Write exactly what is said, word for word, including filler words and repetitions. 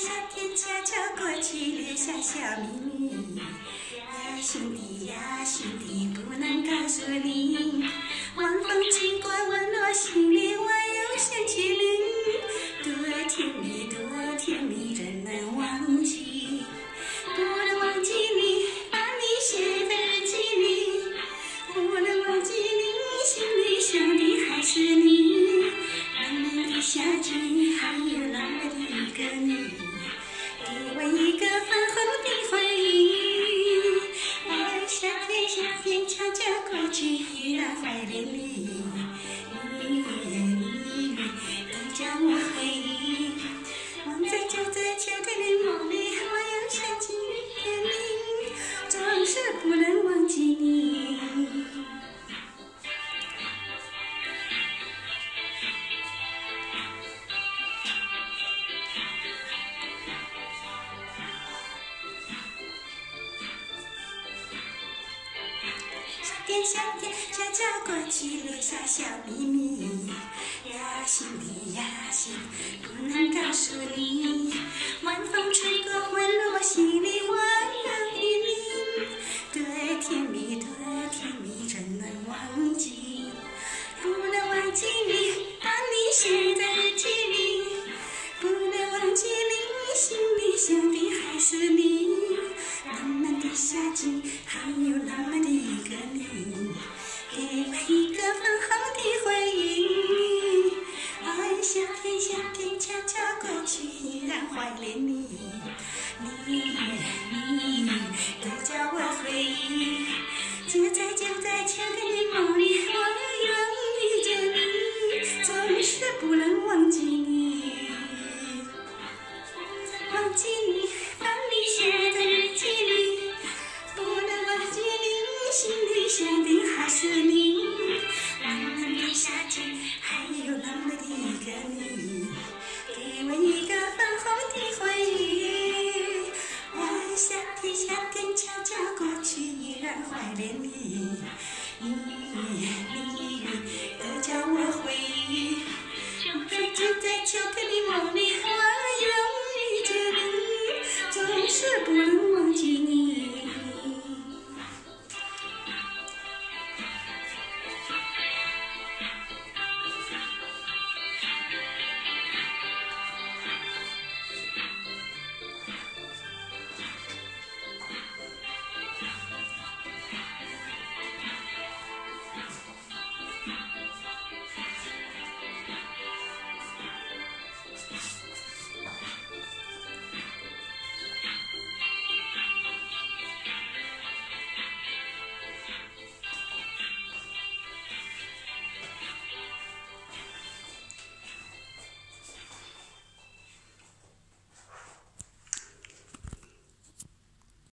天悄悄过去，留下小秘密。呀，兄弟呀，兄弟，不能告诉你。晚风吹过，温暖心里，我又想起你。多甜蜜，多甜蜜，怎能忘记？不能忘记你，把你写在日记里。不能忘记你，心里想的还是你。冷冷的夏季，还有冷冷的一个你，给我一个粉红的回忆。哎，夏天夏天悄悄过去，依然怀念你。你你都叫我回忆，望在就在秋天的梦里，我又想起你，总是不能忘记你。夏天悄悄过去，留下小秘密。呀，兄弟呀，兄弟，不能告诉你。晚风吹过，温暖我心里，我有你。多甜蜜，多甜蜜，怎能忘记？不能忘记你，把你写在日记里。不能忘记你，心里想的还是你。冷冷的夏季，还有浪漫的一个你，给我一个粉红的回忆。哎，夏天夏天悄悄过去，依然怀念你。你你都叫我回忆，就在就在秋天的梦里，我又遇见你，总是不能